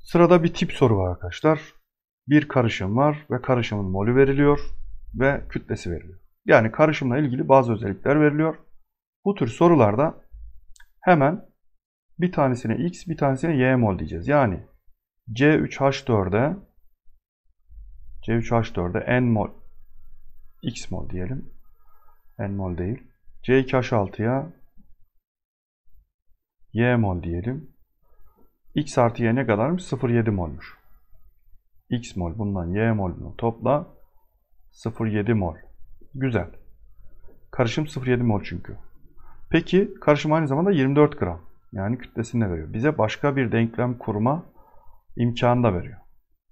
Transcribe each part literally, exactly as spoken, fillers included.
Sırada bir tip soru var arkadaşlar. Bir karışım var ve karışımın molü veriliyor ve kütlesi veriliyor. Yani karışımla ilgili bazı özellikler veriliyor. Bu tür sorularda hemen bir tanesine X, bir tanesine Y mol diyeceğiz. Yani C üç H dört'e C üç H dört'e N mol X mol diyelim. N mol değil. C iki H altı'ya Y mol diyelim. X artı Y ne kadarmış? sıfır virgül yedi molmuş. X mol bundan Y molunu topla. sıfır virgül yedi mol. Güzel. Karışım sıfır virgül yedi mol çünkü. Peki karışım aynı zamanda yirmi dört gram. Yani kütlesini de veriyor. Bize başka bir denklem kurma imkanı da veriyor.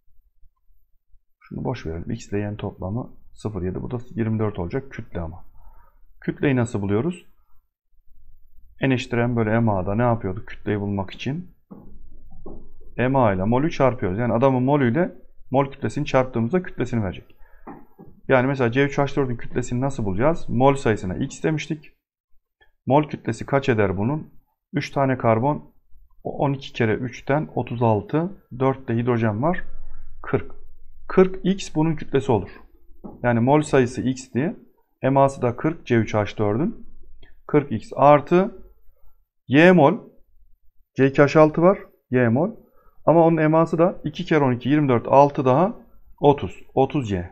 Şunu boş verelim. X ile Y toplamı sıfır virgül yedi. Bu da yirmi dört olacak kütle ama. Kütleyi nasıl buluyoruz? N eşittir M bölü M A'da ne yapıyorduk kütleyi bulmak için? M A ile mol'ü çarpıyoruz. Yani adamın molüyle mol kütlesini çarptığımızda kütlesini verecek. Yani mesela C üç H dört'ün kütlesini nasıl bulacağız? Mol sayısına X demiştik. Mol kütlesi kaç eder bunun? üç tane karbon, on iki kere üç'ten otuz altı, dört de hidrojen var. kırk. kırk X bunun kütlesi olur. Yani mol sayısı X diye. M A'sı da kırk C üç H dört'ün. kırk X artı Y mol. C iki H altı var. Y mol. Ama onun M A'sı da iki kere on iki, yirmi dört, altı daha otuz. otuz Y.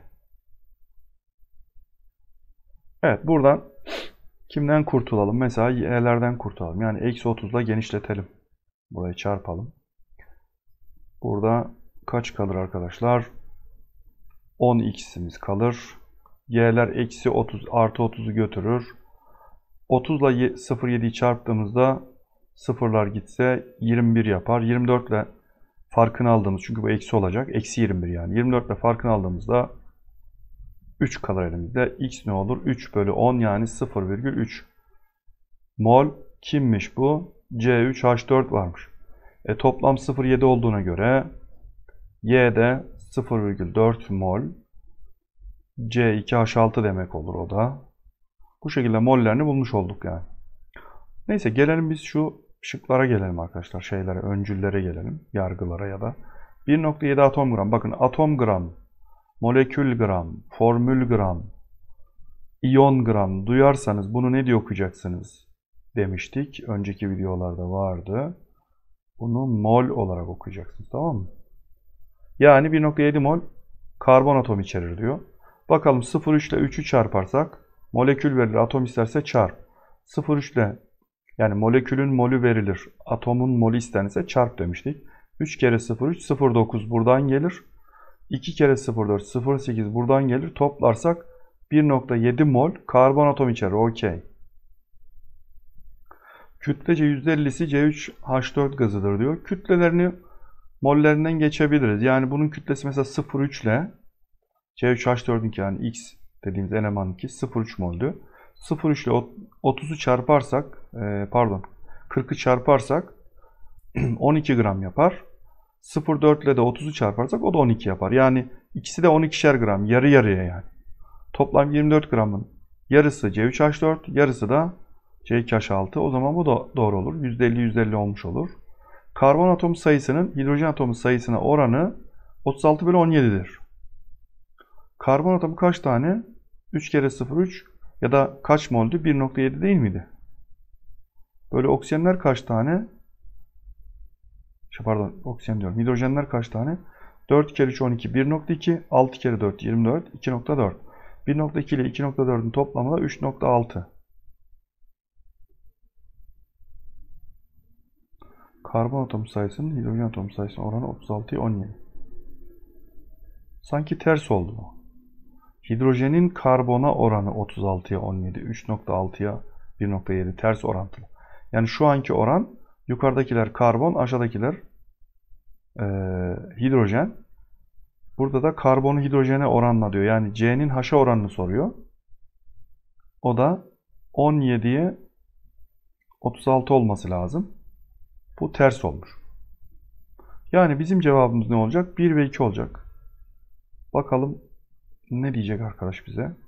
Evet buradan kimden kurtulalım? Mesela Y'lerden kurtulalım. Yani eksi otuz ile genişletelim. Burayı çarpalım. Burada kaç kalır arkadaşlar? on X'imiz kalır. Y'ler eksi otuz artı otuz'u götürür. otuz ile sıfır virgül yedi'yi çarptığımızda sıfırlar gitse yirmi bir yapar. yirmi dört ile farkını aldığımız çünkü bu eksi olacak. Eksi yirmi bir yani. yirmi dört ile farkını aldığımızda üç kalır elimizde. X ne olur? üç bölü on yani sıfır virgül üç. Mol kimmiş bu? C üç H dört varmış. E, toplam sıfır virgül yedi olduğuna göre Y'de sıfır virgül dört mol. C iki H altı demek olur o da. Bu şekilde mollerini bulmuş olduk yani. Neyse gelelim biz şu şıklara gelelim arkadaşlar. Şeylere, öncüllere gelelim. Yargılara ya da. bir nokta yedi atom gram. Bakın atom gram, molekül gram, formül gram, iyon gram duyarsanız bunu ne diye okuyacaksınız demiştik. Önceki videolarda vardı. Bunu mol olarak okuyacaksınız, tamam mı? Yani bir nokta yedi mol karbon atomu içerir diyor. Bakalım sıfır virgül üç ile üç'ü çarparsak molekül verilir. Atom isterse çarp. sıfır virgül üç ile yani molekülün molü verilir. Atomun molü istenirse çarp demiştik. üç kere sıfır virgül üç sıfır virgül dokuz buradan gelir. iki kere sıfır virgül dört sıfır virgül sekiz buradan gelir. Toplarsak bir nokta yedi mol karbon atom içerir. Okey. Kütlece yüzde elli'si C üç H dört gazıdır diyor. Kütlelerini mollerinden geçebiliriz. Yani bunun kütlesi mesela sıfır virgül üç ile C üç H dört'ünki yani X dediğimiz elemanınki sıfır virgül üç moldü. sıfır virgül üç ile otuz'u çarparsak pardon kırk'ı çarparsak on iki gram yapar. sıfır virgül dört ile de otuz'u çarparsak o da on iki yapar. Yani ikisi de on ikişer gram. Yarı yarıya yani. Toplam yirmi dört gramın yarısı C üç H dört, yarısı da C iki H altı. O zaman bu da doğru olur. yüzde elli yüzde elli olmuş olur. Karbon atomu sayısının hidrojen atomu sayısına oranı otuz altı bölü on yedi'dir. Karbon atomu kaç tane? üç kere sıfır virgül üç ya da kaç moldü? bir nokta yedi değil miydi? Böyle oksijenler kaç tane? Pardon, oksijen diyorum. Hidrojenler kaç tane? dört kere üç on iki bir nokta iki, altı kere dört yirmi dört, iki nokta dört. bir nokta iki ile iki nokta dört'ün toplamı da üç nokta altı. Karbon atomu sayısının hidrojen atomu sayısına oranı otuz altı'ya on yedi. Sanki ters oldu bu. Hidrojenin karbona oranı otuz altı'ya on yedi, üç nokta altı'ya bir nokta yedi ters orantılı. Yani şu anki oran yukarıdakiler karbon, aşağıdakiler e, hidrojen. Burada da karbonu hidrojene oranla diyor. Yani C'nin H'a oranını soruyor. O da on yedi'ye otuz altı olması lazım. Bu ters olmuş. Yani bizim cevabımız ne olacak? bir ve iki olacak. Bakalım ne diyecek arkadaş bize?